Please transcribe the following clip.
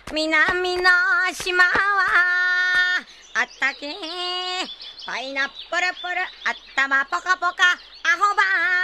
南の島はあったけパイナップルプルあったまポカポカアホバー